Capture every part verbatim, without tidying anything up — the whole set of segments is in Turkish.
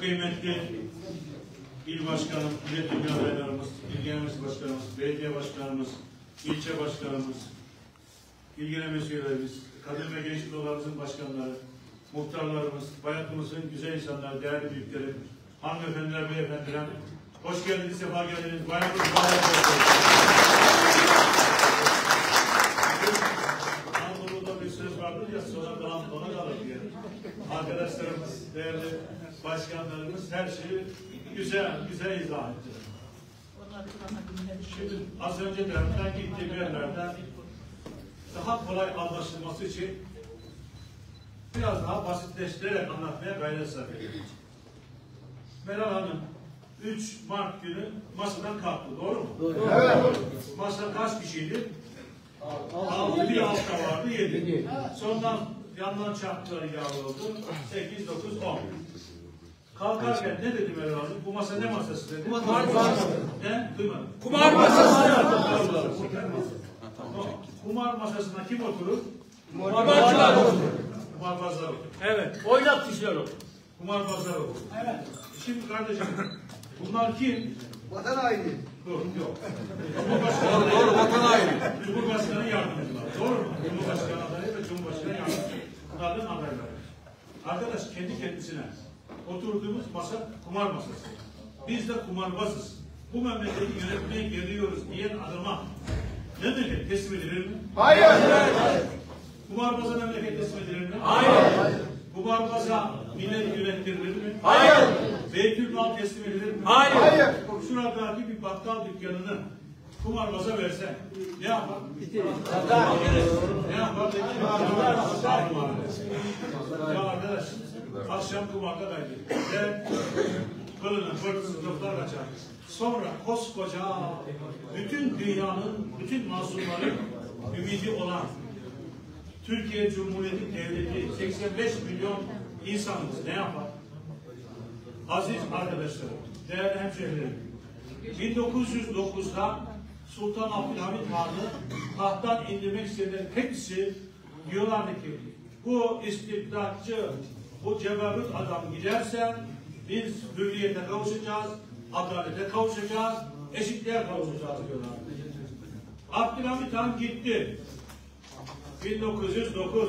kıymetli il başkanım, milletvekili adaylarımız, il genel meclis başkanımız, belediye başkanımız, ilçe başkanımız, il genel meclis üyelerimiz, kadın ve gençlik odalarımızın başkanları, muhtarlarımız, bayatımızın güzel insanlar, değerli büyükleri, hanımefendiler, beyefendiler, hoş geldiniz, sefa geldiniz. Bayramınız mübarek olsun. Anadolu'da bir söz vardır ya, sonra kalan bana kalır diye. Arkadaşlarımız, değerli başkanlarımız her şeyi güzel, güzel izah etti. Şimdi az önce de ben gittiğim yerlerden daha kolay anlaşılması için biraz daha basitleştirerek anlatmaya gayret sarf ediyorum. Meral Hanım üç Mart günü masadan kalktı, doğru mu? Doğru. Evet. Masa kaç kişiydi? altı, bir altta vardı, yedi. Sonradan yandan çarptıları yağlı oldu. sekiz, dokuz, on. Kalkarken ne dedi Meral Hanım? Bu masa ne masası dedi? Kumar masası. Ne? Duymadım. Kumar masası. Kumar masasına kim oturur? Kumarbazlar oturur. Kumarbazlar oturur. Evet. Oynat kişiler oturur. Kumarbazlar oturur. Evet. Şimdi kardeşim, bunlar kim? Vatan haini. Doğru, yok. Doğru, doğru, vatan haini. Cumhurbaşkanı yardımcıları. Doğru mu? Cumhurbaşkanı adayı ve Cumhurbaşkanı yardımcıları. Bunların adayları. Arkadaş kendi kendisine oturduğumuz masa kumar masası. Biz de kumarbazız. Bu memleketi yönetmeye geliyoruz diyen adama ne memleket teslim edilir mi? Hayır. Hayır. Kumarbaza memleket teslim edilir mi? Hayır. Kumarbaza millet yönetilir mi? Hayır. Beytülmal teslim edilir mi? Hayır. Hayır. Şuradaki bir bakkal dükkanını kumarbaza verse ne yapar? Ne yapar? Ya arkadaş, akşam kumarda kaybediyor. Ve kılının fırsızlıklar kaçar. Sonra koskoca bütün dünyanın, bütün masumların ümidi olan Türkiye Cumhuriyeti Devleti seksen beş milyon insanımız ne yapar? Aziz arkadaşlarım, değerli hemşehrilerim, bin dokuz yüz dokuz'da Sultan Abdülhamit Han'ı tahttan indirmek isteyenlerin hepsi diyorlardı ki bu istibdatçı, bu ceberut adam giderse biz hürriyete kavuşacağız, adalete kavuşacağız, eşitliğe kavuşacağız diyorlar. Abdülhamit Han gitti. bin dokuz yüz dokuz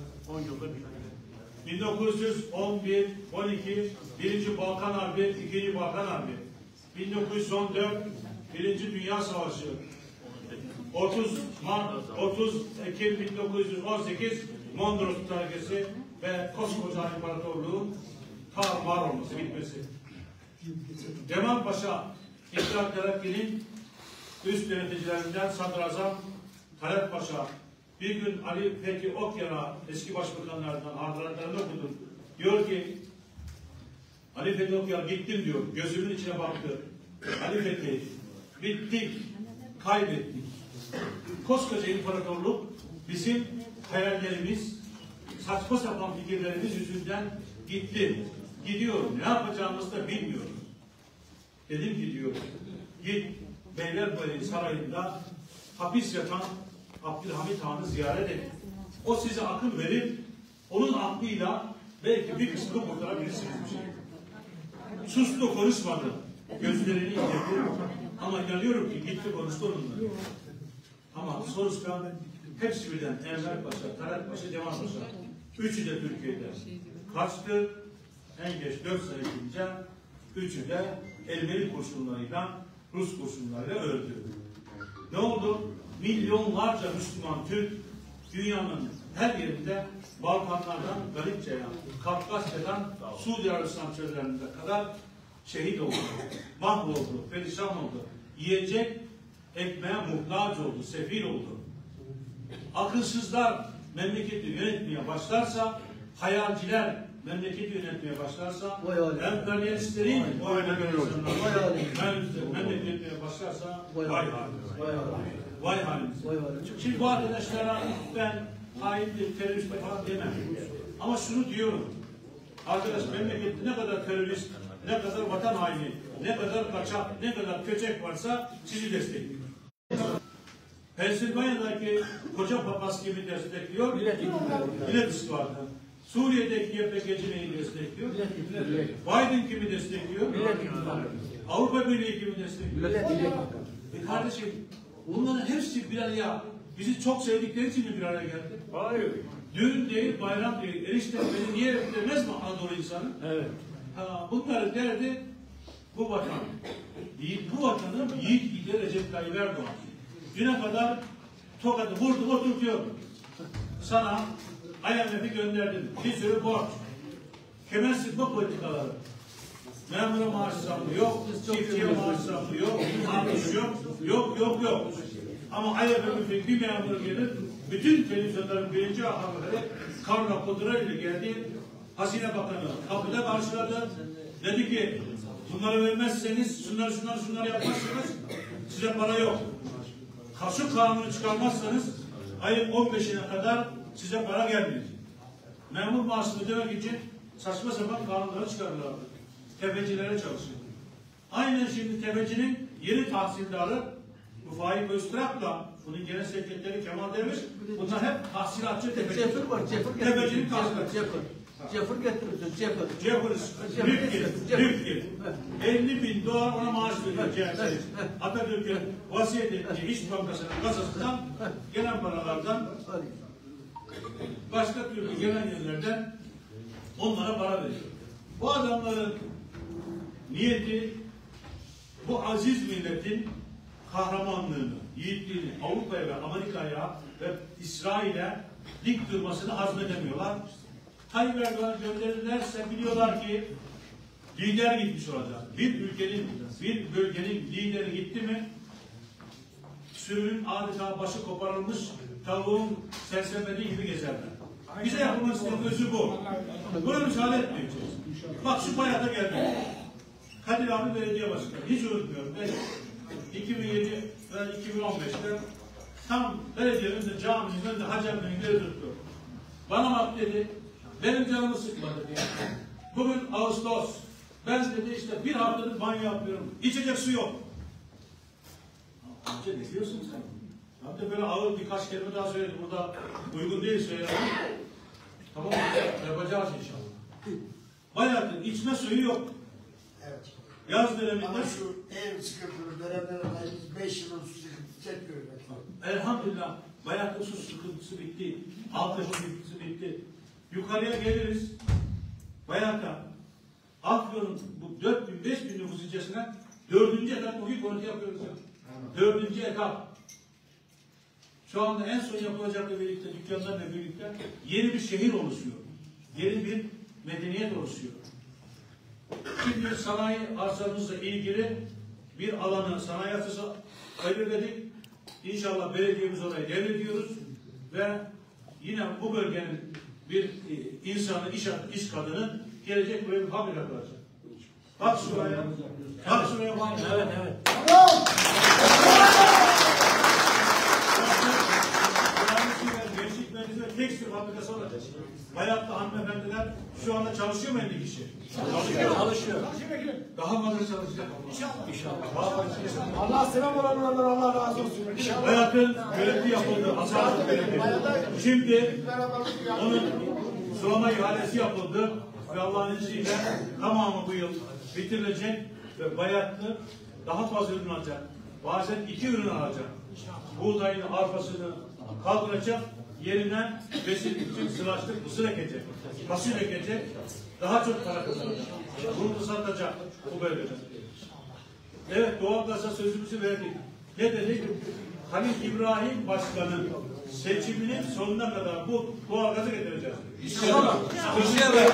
bin dokuz yüz on bir on iki Birinci Balkan Harbi, İkinci Balkan Harbi, bin dokuz yüz on dört Birinci Dünya Savaşı, otuz Mart otuz Ekim bin dokuz yüz on sekiz Mondros Muharebesi ve koskoca imparatorluğun tarumar olması, bitmesi. Cemal Paşa, İttihat Terakki'nin üst yöneticilerinden Sadrazam Talat Paşa bir gün Ali Fethi Okyar'a, eski başbakanlardan hatıratlarını okudum. Diyor ki Ali Fethi Okyar gittim diyor. Gözümün içine baktı. Ali Fethi bittik, kaybettik. Koskoca imparatorluk bizim hayallerimiz, saçma sapan fikirlerimiz yüzünden gitti. Gidiyorum. Ne yapacağımızı da bilmiyorum. Dedim ki diyor, git Beylerbeyi Sarayı'nda hapis yatan Abdülhamit Han'ı ziyaret edin. O size akıl verir, onun aklıyla belki bir kısmını kurtarabilirsiniz. Sustu, konuşmadı. Gözlerini indirdi. Ama inanıyorum ki gitti konuştu onunla. Ama sonuçta hepsi birden Enver Paşa, Talat Paşa, Cemal Paşa. Üçü de Türkiye'de kaçtı. En geç dört sene içinde üçü de Ermeni kurşunlarıyla, Rus kurşunlarıyla öldü. Ne oldu? Milyonlarca Müslüman Türk dünyanın her yerinde Balkanlardan Galipçe'ye, Kafkasya'dan Suudi Arabistan çöllerine kadar şehit oldu, mahvoldu, perişan oldu. Yiyecek ekmeğe muhtaç oldu, sefil oldu. Akılsızlar memleketi yönetmeye başlarsa, hayalciler memleketi yönetmeye başlarsa, emperyalistlerin memleketi yönetmeye başlarsa, vay halimiz. Vay halimiz. Şimdi bu arkadaşlara ben haindir, terörist falan demem. Ama şunu diyorum. Arkadaş memlekette ne kadar terörist, ne kadar vatan haini, ne kadar kaçak, ne kadar köçek varsa sizi destekliyor. Pensilvanya'daki koca papaz kimi destekliyor? Millet İstihbaratı. Suriye'deki Y P G'ci neyi destekliyor? Biden kimi destekliyor? Avrupa Birliği kimi destekliyor? E kardeşim, bunların hepsi bir araya, bizi çok sevdikleri için mi bir araya geldi? Hayır. Düğün değil, bayram değil. Enişte beni niye demez mi Anadolu insanı? Evet. Ha, bunların derdi bu vatan. Bu vatanın yiğit lideri Recep Tayyip Erdoğan. Düne kadar tokadı vurdu, oturtuyordu. Sana I M F'i gönderdim. Bir sürü borç. Kemer sıkma politikaları. Memura maaş zammı yok, çiftçiye maaş zammı yok, maaş yok, yok, yok, yok. Ama I M F'in bir memur gelir, bütün televizyonların birinci haberleri karla kodurayla geldi. Hazine Bakanı kapıda karşıladı. Dedi ki, bunları vermezseniz, şunları şunları şunları yapmazsanız size para yok. Kasu kanunu çıkarmazsanız ayın on beşine kadar size para gelmeyecek. Memur maaşını ödemek için saçma sapan kanunları çıkarırlardı. Tefecilere çalışıyor. Aynen şimdi tefecinin yeni tahsildarı bu Faik Öztürk'la bunun genel sekreteri Kemal Derviş, bunlar hep tahsilatçı tefeci. Cefur var, cefur getirir. Tefecinin tahsilatçı. Cefur. Cefur getirir, cefur. Cefur, Rüfkir, Rüfkir. elli bin dolar ona maaş veriyor. Atatürk'ün vasiyet ettiği İş Bankası'nın kasasından gelen paralardan başka türlü gelen yerlerden onlara para veriyor. Bu adamların niyeti bu aziz milletin kahramanlığını, yiğitliğini Avrupa'ya ve Amerika'ya ve İsrail'e dik durmasını hazmedemiyorlar. Tayyip Erdoğan gönderirlerse biliyorlar ki lider gitmiş olacak. Bir ülkenin, bir bölgenin lideri gitti mi sürünün adeta başı koparılmış tavuğun sersemlediği gibi gezerler. Bize yapılmak istediği özü bu. Buna müsaade etmeyeceğiz. Bak şu bayata geldi. Kadir abi belediye başkanı. Hiç unutmuyorum. Ben iki bin yedi ve iki bin on beşte tam belediyenin önünde, caminin önünde Hacı Emre'nin geri tuttu. Bana bak dedi, benim canımı sıkmadı diye. Bugün Ağustos. Ben dedi işte bir haftadır banyo yapıyorum. İçecek su yok. Amca ne diyorsun sen? Hem de böyle ağır birkaç kelime daha söyledim. Burada uygun değil söyledim. Tamam mı? Yapacağız inşallah. Bayatın içme suyu yok. Evet. Yaz döneminde Ama şu ev sıkıntılı dönemler biz beş yılın su sıkıntısı çekiyoruz. elhamdülillah Bayatın su sıkıntısı bitti. Altyapı sıkıntısı bitti. Yukarıya geliriz. Bayat'a Afyon'un bu dört bin beş bin nüfus ilçesine dördüncü etap bugün konut yapıyoruz ya. Dördüncü etap. Şu anda en son yapılacakla birlikte, dükkanlarla birlikte yeni bir şehir oluşuyor. Yeni bir medeniyet oluşuyor. Şimdi sanayi arsamızla ilgili bir alanı sanayi arsası belirledik. İnşallah belediyemiz orayı devrediyoruz ve yine bu bölgenin bir e, insanı, iş, iş kadını gelecek buraya bir fabrika kuracak. Bak şuraya. Bak şuraya bak. Evet, evet. Gençlik Merkezi ve tekstil fabrikası olacak. Bayatlı hanımefendiler şu anda çalışıyor mu elli kişi? Çalışıyor. Çalışıyor. Daha fazla çalışacak. İnşallah. İnşallah. Allah selam olanlardan Allah razı olsun. İnşallah. Bayat'ın görevi yapıldı. Hasan'ın görevi. Şimdi onun sulama ihalesi yapıldı ve Allah'ın izniyle tamamı bu yıl bitirilecek ve Bayatlı daha fazla ürün alacak. Bazen iki ürün alacak. Buğdayını, arpasını kaldıracak, yerine besin için sıraçlık mısır ekecek, fasulye ekecek, daha çok para kazanacak. Bunu da satacak bu bölgede. Evet, doğalgaza sözümüzü verdik. Ne dedik? Halil İbrahim Başkan'ın seçiminin sonuna kadar bu doğalgazı getireceğiz. İnşallah. İnşallah.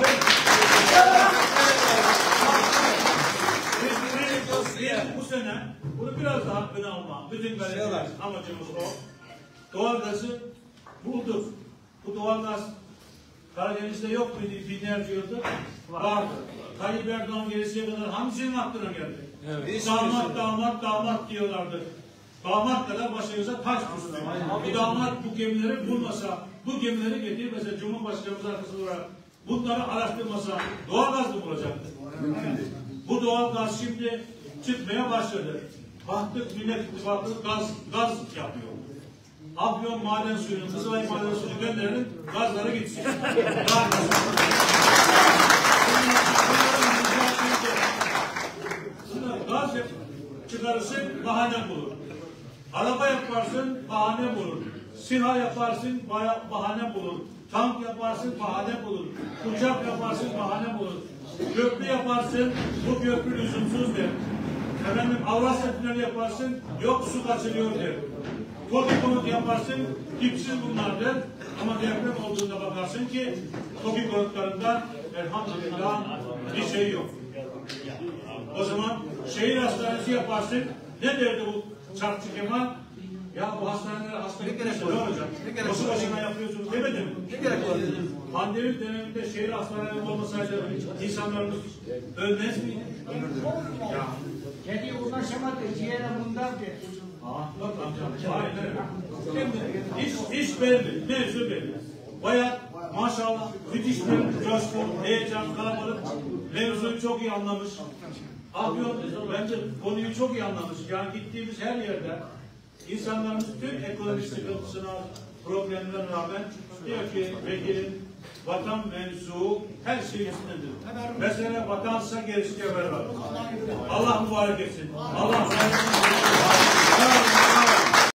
Bu sene bunu biraz daha öne alma. Bütün belediyeler amacımız o. Doğalgazı bulduk. Bu doğalgaz Karadeniz'de yok muydu? Binlerce yıldır vardı. Tayyip Erdoğan gelesiye kadar hangisinin aklına geldi? Evet. Damat, damat, damat diyorlardı. Damat kadar başımıza taş düştü. Bu damat bu gemileri bulmasa, bu gemileri getirmese, Cumhurbaşkanımız arkasında olarak bunları araştırmasa doğalgaz mı bulacaktı? Bu doğalgaz şimdi çıkmaya başladı. Baktık Millet İttifakı gaz, gaz yapıyor. Afyon maden suyunu, Kızılay maden suyunu gönderelim, gazları gitsin. Gaz çıkarırsın, bahane bulur. Araba yaparsın, bahane bulur. SİHA yaparsın, bahane bulur. Tank yaparsın, bahane bulur. Uçak yaparsın, bahane bulur. Köprü yaparsın, bu köprü lüzumsuz der. Efendim Avrasya Tüneli yaparsın, yok su kaçırıyor der. TOKİ konut yaparsın, dipsiz bunlar der. Ama deprem olduğunda bakarsın ki TOKİ konutlarında elhamdülillah bir şey yok. O zaman şehir hastanesi yaparsın, ne derdi bu Çarpçı Kemal? Ya bu hastanelere hasta gitmesi ne olacak? Boşu boşuna yapıyorsunuz demedi mi? Ne gerek var? Pandemi döneminde şehir hastaneleri olmasaydı insanlarımız ölmez miydi? Ya. Kedi ulaşamadı, ciğere bundan der. Aa, bak amcam, aynen öyle. Şimdi iş, iş belli, mevzu belli. Bayağı maşallah müthiş bir coşku, heyecan, kalabalık. Mevzuyu çok iyi anlamış. Afyon bence konuyu çok iyi anlamış. Yani gittiğimiz her yerde insanlarımız tüm ekonomik sıkıntısına, problemlerine rağmen diyor ki vekilim vatan mensuğu her şeyin üstündedir. Mesela vatansa gerisi geber var. Allah mübarek etsin. Allah